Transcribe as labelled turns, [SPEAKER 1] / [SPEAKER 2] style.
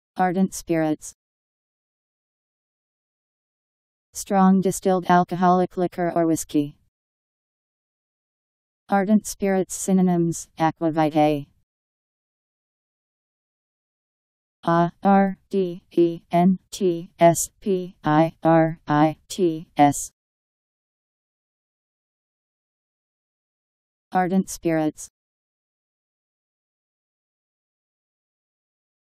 [SPEAKER 1] Ardent spirits. Strong distilled alcoholic liquor or whiskey. Ardent spirits synonyms: aqua, vitae. Ardent spirits.